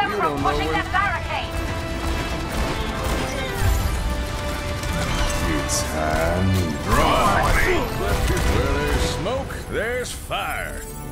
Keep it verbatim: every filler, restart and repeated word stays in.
them You from don't know pushing where- that barricade! It's time. Run! Where there's smoke, there's fire.